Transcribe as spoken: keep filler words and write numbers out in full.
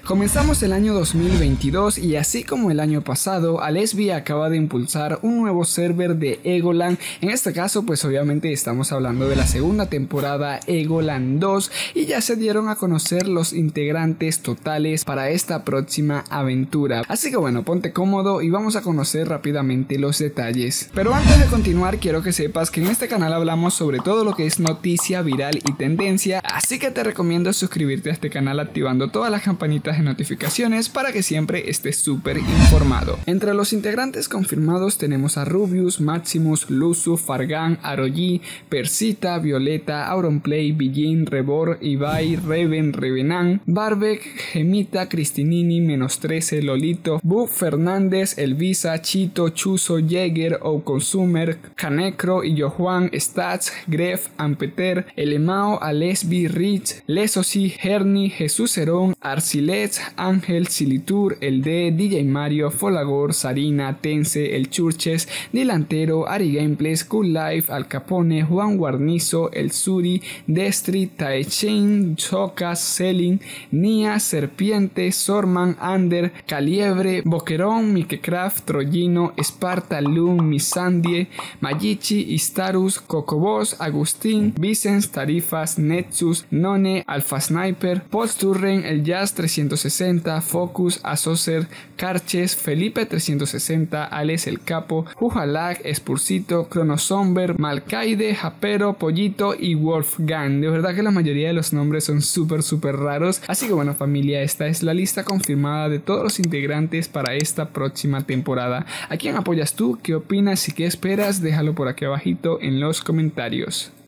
Comenzamos el año dos mil veintidós y así como el año pasado, Alesbi acaba de impulsar un nuevo server de Egoland. En este caso pues obviamente estamos hablando de la segunda temporada Egoland dos y ya se dieron a conocer los integrantes totales para esta próxima aventura. Así que bueno, ponte cómodo y vamos a conocer rápidamente los detalles. Pero antes de continuar quiero que sepas que en este canal hablamos sobre todo lo que es noticia viral y tendencia, así que te recomiendo suscribirte a este canal activando todas las campanitas de notificaciones para que siempre estés súper informado. Entre los integrantes confirmados tenemos a Rubius, Maximus, Luzu, Fargan, Aroyi, Persita, Violeta, Auronplay, Billin, Rebor, Ibai, Reven, Revenan, Barbek, Gemita, Cristinini, Menos trece, Lolito, Bu, Fernández, Elvisa, Chito, Chuzo, Jäger, O-Consumer, Canecro, Illojuan, Stats, Gref, Ampeter, Elemao, Alesbi, Rich, Lesosi, Herni, Jesús Herón, Arcilet, Ángel, Silitur, El D, D J Mario, Folagor, Sarina, Tense, El Churches, Dilantero, Ari Gameplays, Cool Life, Al Capone, Juan Guarnizo, El Suri, Destri, Taechain, Chocas, Selin, Nia, Serpiente, Sorman, Ander, Caliebre, Boquerón, Mikecraft, Troyino, Esparta, Loom, Misandie, Magichi, Istarus, Cocobos, Agustín, Vicens, Tarifas, Netsus, None, Alpha Sniper, Posturren, El Jazz trescientos sesenta, Focus, Asocer, Carches, Felipe trescientos sesenta, Alex el Capo, Jujalag, Spursito, Cronosomber, Malcaide, Japero, Pollito y Wolfgang. De verdad que la mayoría de los nombres son súper súper raros, así que bueno familia, esta es la lista confirmada de todos los integrantes para esta próxima temporada. ¿A quién apoyas tú? ¿Qué opinas y qué esperas? Déjalo por aquí abajito en los comentarios.